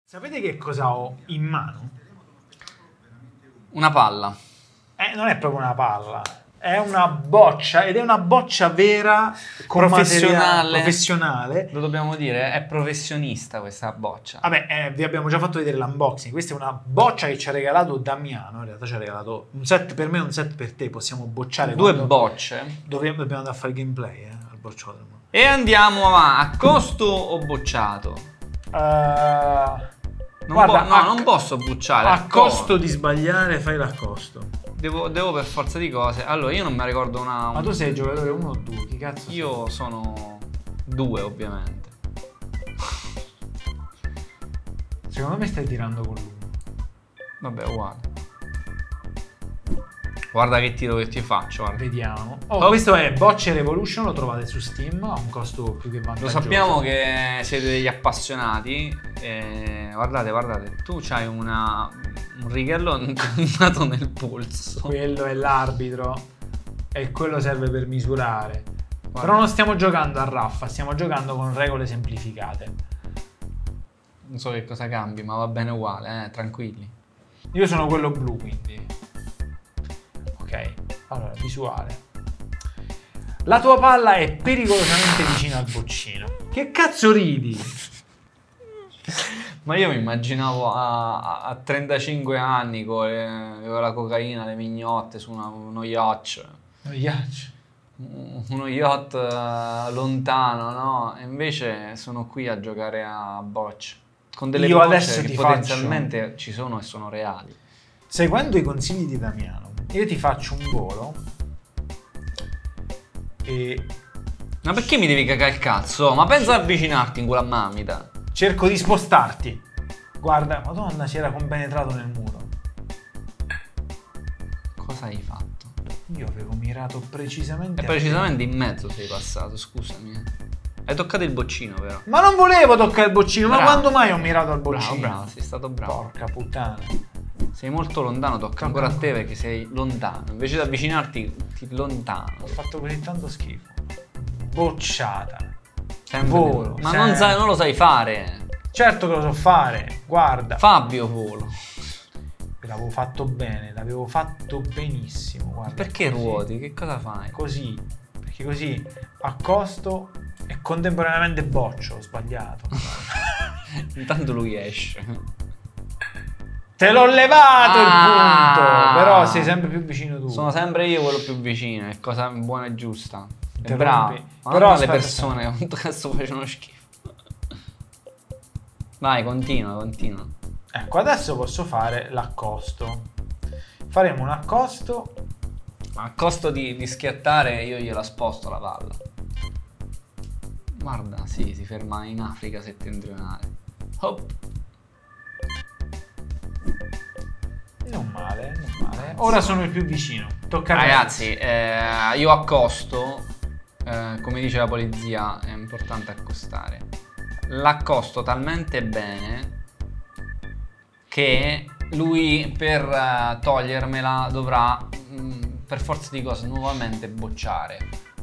Sapete che cosa ho in mano? Una palla. Non è proprio una palla, è una boccia ed è una boccia vera, con professionale. Lo dobbiamo dire, è professionista questa boccia. Vabbè, vi abbiamo già fatto vedere l'unboxing. Questa è una boccia che ci ha regalato Damiano. In realtà ci ha regalato un set per me e un set per te. Possiamo bocciare due bocce. Dobbiamo andare a fare il gameplay, al bocciato. E andiamo avanti. A costo o bocciato? Guarda, non posso bucciare. A costo di sbagliare, fai l'accosto. Devo per forza di cose. Allora, io non mi ricordo una. Ma tu sei il giocatore 1 o 2? Chi cazzo? Io sono 2, ovviamente. Secondo me stai tirando con l'1. Vabbè, uguale. Guarda che tiro che ti faccio. Guarda. Vediamo. Questo è Bocce Revolution, lo trovate su Steam, ha un costo più che vantaggioso. Lo sappiamo che siete degli appassionati. Guardate, tu c'hai un righello andato nel polso. Quello è l'arbitro e quello serve per misurare. Guarda. Però non stiamo giocando a raffa, stiamo giocando con regole semplificate. Non so che cosa cambi, ma va bene uguale, tranquilli. Io sono quello blu, quindi. Ok, allora, visuale. La tua palla è pericolosamente vicina al boccino. Che cazzo ridi? Ma io mi immaginavo a 35 anni con la cocaina, le mignotte su uno yacht. Uno yacht lontano, no? E invece sono qui a giocare a bocce. Con delle bocce che potenzialmente ci sono e sono reali. Seguendo i consigli di Damiano, io ti faccio un volo e... Ma perché mi devi cagare il cazzo? Ma pensa ad avvicinarti in quella mamita. Cerco di spostarti. Guarda, madonna, si era compenetrato nel muro. Cosa hai fatto? Io avevo mirato precisamente... E precisamente in mezzo sei passato, scusami. Hai toccato il boccino, però. Ma non volevo toccare il boccino, bravo. Ma quando mai ho mirato al boccino? Bravo, sei stato bravo. Porca puttana. Sei molto lontano, tocca ancora a te perché sei lontano. Invece di avvicinarti, ti lontano. Ho fatto così tanto schifo. Bocciata. Sempre Volo. Ma non lo sai fare. Certo che lo so fare. Guarda. Fabio Volo. L'avevo fatto bene, l'avevo fatto benissimo. Guarda, perché così. Ruoti? Che cosa fai? Così. Perché così accosto e contemporaneamente boccio. Ho sbagliato. Intanto lui esce. Te l'ho levato il punto. Però sei sempre più vicino tu. Sono sempre io quello più vicino. È cosa buona e giusta. È bravo. Ma però le persone quanto cazzo facevano schifo. Vai, continua. Ecco, adesso posso fare l'accosto. Faremo un accosto. A costo di schiattare io gliela sposto la palla. Guarda, sì, si ferma in Africa settentrionale. Hop. Non male. Ora sono il più vicino. Tocca a me. Ragazzi, io accosto. Come dice la polizia, è importante accostare. L'accosto talmente bene che lui per togliermela dovrà per forza di cose nuovamente bocciare.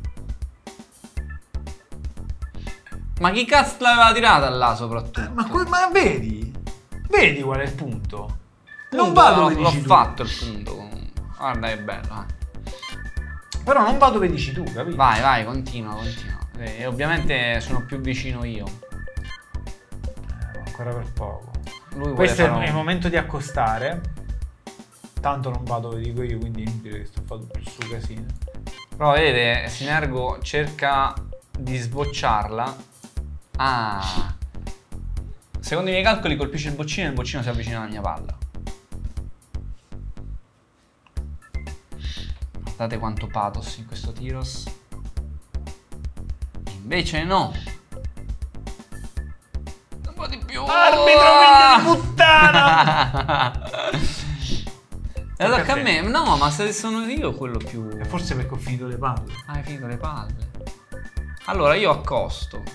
Ma chi cazzo l'aveva tirata là soprattutto? Ma vedi qual è il punto? Non va dove dici tu. L'ho fatto il punto. Guarda che bello. Però non va dove dici tu, capito? Vai, continua. E ovviamente sono più vicino io. Ancora per poco. Questo è il momento di accostare. Tanto non va dove dico io, quindi è inutile che sto facendo tutto sto casino. Però vedete, Sinergo cerca di sbocciarla. Secondo i miei calcoli colpisce il boccino e il boccino si avvicina alla mia palla. Guardate quanto pathos in questo tiros. Invece no. Un po' di più. Arbitro, figlio di puttana! Tocca a me. No, ma se sono io quello più... Forse perché ho finito le palle. Hai finito le palle. Allora io accosto.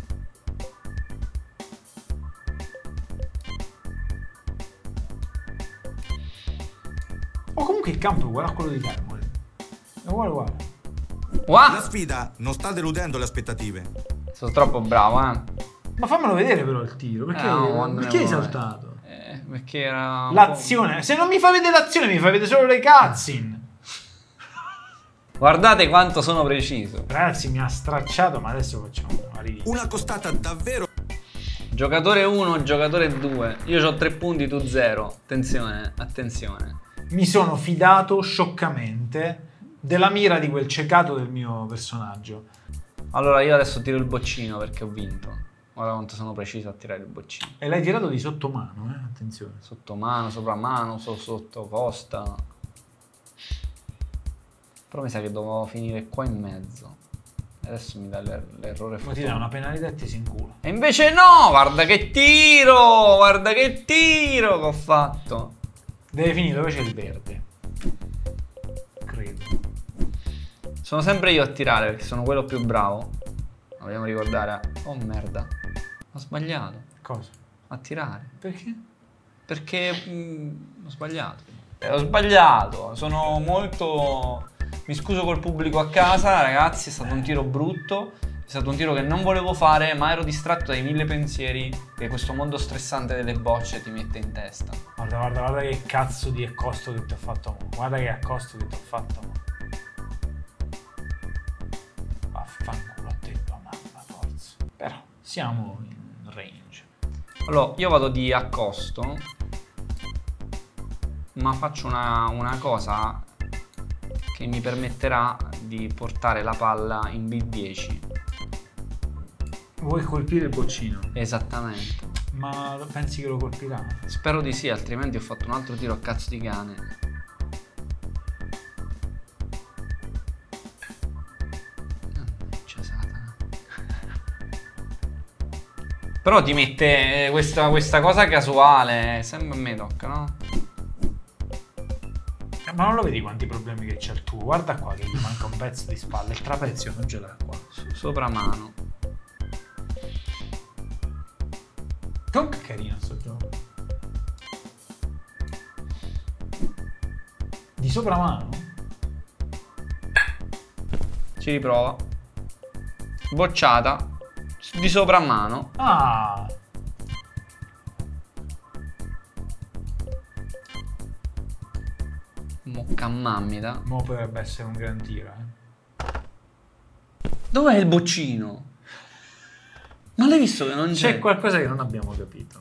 O comunque il campo è uguale a quello di Termoli. È uguale. La sfida non sta deludendo le aspettative. Sono troppo bravo, Ma fammelo vedere però il tiro, perché hai saltato? Perché era... L'azione, se non mi fai vedere l'azione mi fai vedere solo le cutscene. Guardate quanto sono preciso. Ragazzi, mi ha stracciato, ma adesso facciamo una rivista. Una costata davvero... Giocatore 1, giocatore 2. Io ho 3 punti, tu 0. Attenzione, attenzione. Mi sono fidato scioccamente della mira di quel ciecato del mio personaggio. Allora io adesso tiro il boccino perché ho vinto. Guarda quanto sono preciso a tirare il boccino. E l'hai tirato di sottomano, attenzione. Sottomano, sopramano, sotto costa. Però mi sa che dovevo finire qua in mezzo. Adesso mi dà l'errore. Ma ti dà una penalità e ti si incula. E invece no, guarda che tiro! Guarda che tiro che ho fatto. Deve finire dove c'è il verde. Credo. Sono sempre io a tirare perché sono quello più bravo. Dobbiamo ricordare. Oh merda. Ho sbagliato. Cosa? A tirare. Perché? Perché ho sbagliato. Ho sbagliato. Sono molto... Mi scuso col pubblico a casa, ragazzi, è stato un tiro brutto. È stato un tiro che non volevo fare, ma ero distratto dai 1000 pensieri che questo mondo stressante delle bocce ti mette in testa. Guarda che cazzo di accosto che ti ho fatto. Guarda che accosto che ti ho fatto. Vaffanculo a te, mamma, forza. Però siamo in range. Allora, io vado di accosto, ma faccio una cosa che mi permetterà di portare la palla in B10. Vuoi colpire il boccino? Esattamente. Ma pensi che lo colpirà? Spero di sì, altrimenti ho fatto un altro tiro a cazzo di cane. Mannaggia Satana. Però ti mette questa cosa casuale. Sempre a me tocca, no? Ma non lo vedi quanti problemi che c'è il tuo? Guarda qua che gli manca un pezzo di spalle. Il trapezio non ce l'ha qua. Sopra mano. Comunque carino sto gioco. Di sopra mano? Ci riprova. Bocciata. Di sopra mano. Ah! Mocca mammita. Mo potrebbe essere un gran tiro, Dov'è il boccino? Ma l'hai visto che non c'è? C'è qualcosa che non abbiamo capito.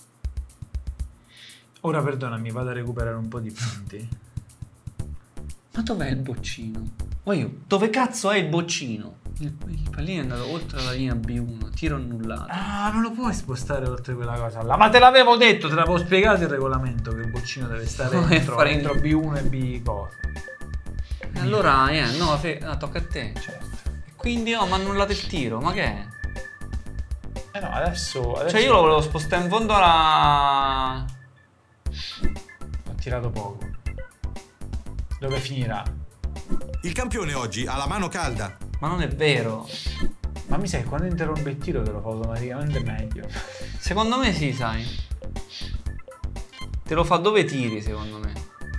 Ora perdonami, vado a recuperare un po' di punti. Ma dov'è il boccino? Dove cazzo è il boccino? Il pallino è andato oltre la linea B1, tiro annullato. Ah, non lo puoi spostare oltre quella cosa là. Ma te l'avevo detto, te l'avevo spiegato il regolamento che il boccino deve stare dentro B1 e B cosa. E allora, no, tocca a te. Certo. E quindi mi ha annullato il tiro, ma che è? No, adesso... Cioè io lo volevo spostare in fondo alla... Ho tirato poco. Dove finirà? Il campione oggi ha la mano calda. Ma non è vero. Ma mi sa che quando interrompe il tiro te lo fa automaticamente meglio. Secondo me sì, sai. Te lo fa dove tiri, secondo me.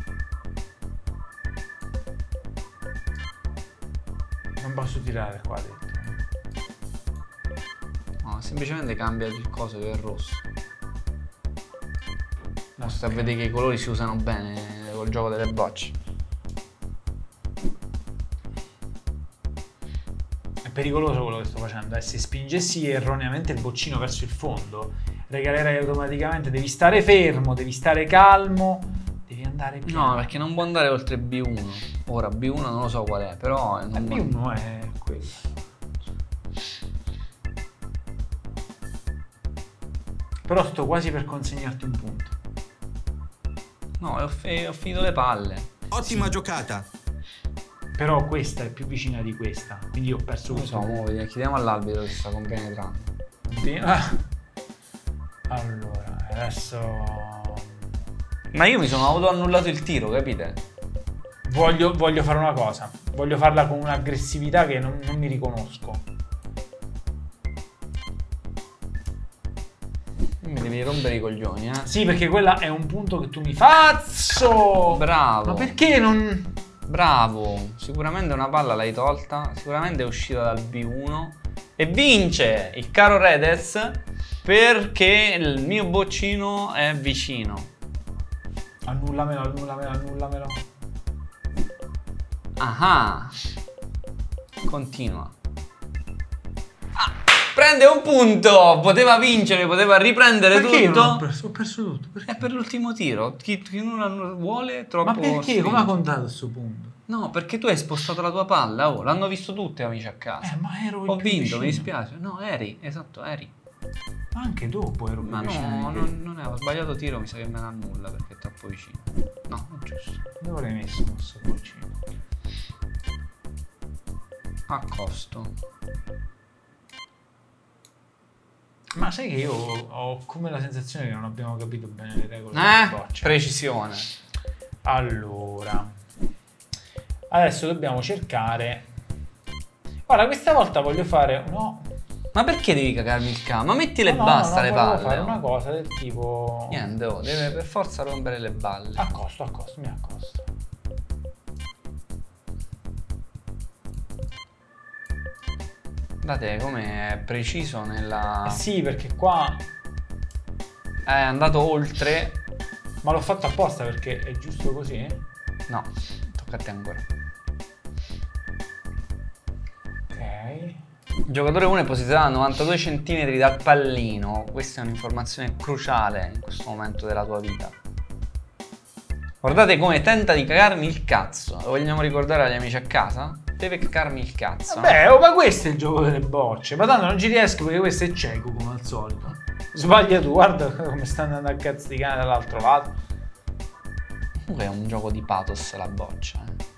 Non posso tirare qua dentro. No, semplicemente cambia il coso che è rosso. No, sta a vedere che i colori si usano bene col gioco delle bocce. È pericoloso quello che sto facendo. Se spingessi erroneamente il boccino verso il fondo, regalerei automaticamente. Devi stare fermo, devi stare calmo, devi andare piano. No, perché non può andare oltre B1. Ora B1 non lo so qual è, però B1 è quello. Però sto quasi per consegnarti un punto. No, ho finito le palle. Ottima giocata. Però questa è più vicina di questa, quindi ho perso questo. Non so, chiediamo all'arbitro che sta compenetrando. Allora, adesso... Ma io mi sono autoannullato il tiro, capite? Voglio fare una cosa. Voglio farla con un'aggressività che non mi riconosco. Mi devi rompere i coglioni, Sì, perché quella è un punto che tu mi faccio. Bravo. Ma perché non... Bravo. Sicuramente una palla l'hai tolta. Sicuramente è uscita dal B1. E vince il caro Redez perché il mio boccino è vicino. Annullamelo, annullamelo, annullamelo. Ah, continua. Prende un punto, poteva vincere, poteva riprendere perché tutto. Ho perso tutto. Perché? È per l'ultimo tiro. Chi non vuole troppo. Ma perché? stringe. Come ha contato questo punto? No, perché tu hai spostato la tua palla. Oh, l'hanno visto tutti amici a casa. Ma ero il Ho più vinto, vicino. mi dispiace. No, eri, esatto, eri. Ma anche dopo ero più Ma vicino. no, non è, ho sbagliato tiro, mi sa che me ne annulla perché è troppo vicino. No, è giusto. Dove l'hai messo questo boccino? A costo. Ma sai che io ho come la sensazione che non abbiamo capito bene le regole del boccia. Precisione. Allora, adesso dobbiamo cercare. Guarda, questa volta voglio fare. No. Ma perché devi cagarmi il cavo? Ma mettile e No, basta no, le volevo palle. fare Oh. una cosa del tipo. Niente, oh, deve per forza rompere le balle. Accosto, mi accosto. Guardate come è preciso nella. Sì, perché qua. È andato oltre. Ma l'ho fatto apposta perché è giusto così? No, tocca a te ancora. Ok. Il giocatore 1 è posizionato a 92 cm dal pallino. Questa è un'informazione cruciale in questo momento della tua vita. Guardate come tenta di cagarmi il cazzo. Lo vogliamo ricordare agli amici a casa? Deve cagarmi il cazzo. Beh, oh, ma questo è il gioco delle bocce. Ma tanto non ci riesco perché questo è cieco come al solito. Sbaglia tu, guarda come sta andando a cazzo di cane dall'altro lato. Comunque è un gioco di pathos la boccia.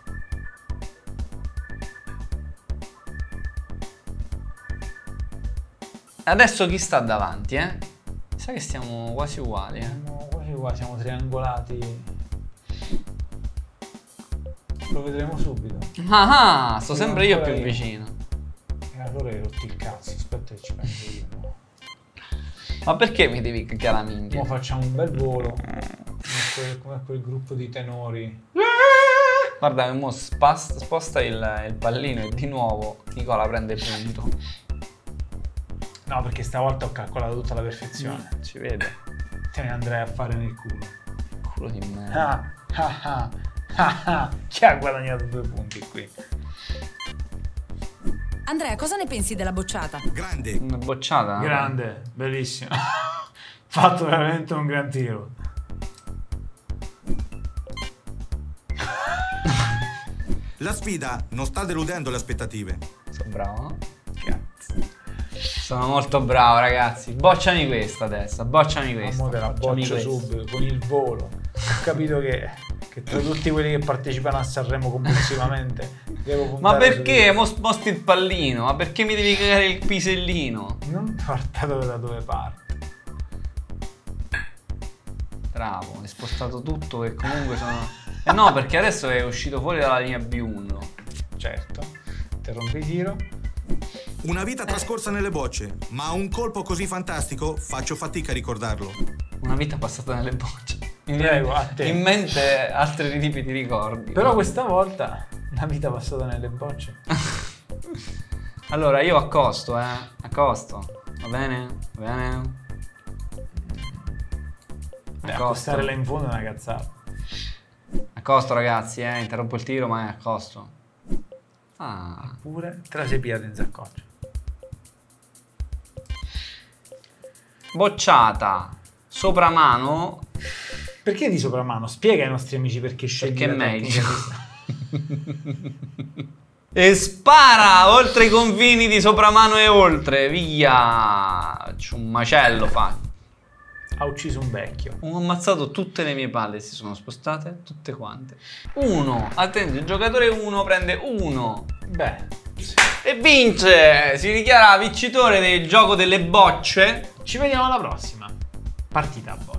Adesso chi sta davanti, eh? Sa che stiamo quasi uguali, Siamo quasi qua, siamo triangolati. Lo vedremo subito. Ah, sto sempre io ancora più io. vicino. E allora hai rotto il cazzo, aspetta che ci penso io. Ma perché mi devi cagare la minchia? Ora facciamo un bel volo. Come quel gruppo di tenori. Guarda, mo sposta il pallino e di nuovo Nicola prende punto. No, perché stavolta ho calcolato tutta la perfezione. Ci vede. Te ne andrei a fare nel culo. Culo di merda. Chi ha guadagnato 2 punti qui? Andrea, cosa ne pensi della bocciata? Grande. Una bocciata? Grande, bellissimo. Fatto veramente un gran tiro. La sfida non sta deludendo le aspettative. Sono bravo, no? Cazzo. Sono molto bravo, ragazzi. Bocciami questa adesso, bocciami questa. Mo te la bocciami boccio questa. subito con il volo. Ho capito che tra tutti quelli che partecipano a Sanremo compulsivamente devo puntare Ma perché? su- Mo sposti il pallino? Ma perché mi devi cagare il pisellino? Non guardate da dove parte. Bravo, hai spostato tutto che comunque sono... no, perché adesso è uscito fuori dalla linea B1. Certo. Interrompi il tiro. Una vita trascorsa nelle bocce, ma un colpo così fantastico faccio fatica a ricordarlo. Una vita passata nelle bocce. Mi Prego, viene a te. in mente altri tipi di ricordi. Però questa volta la vita passata nelle bocce. Allora, io accosto, accosto. Va bene? Va bene? Accostare là in fondo è una cazzata. Accosto, ragazzi, interrompo il tiro, ma è accosto. Ah, Pure te la sei pigliata in saccoccia. bocciata. Sopramano. Perché di sopramano? Spiega ai nostri amici perché scegli Perché è la meglio. tecnica. E spara oltre i confini di sopramano e oltre. Via. C'è un macello fa. Ha ucciso un vecchio. Ho ammazzato tutte le mie palle, si sono spostate tutte quante. 1. Attenti, il giocatore 1 prende 1. Beh, E vince! Si dichiara vincitore del gioco delle bocce. ci vediamo alla prossima partita a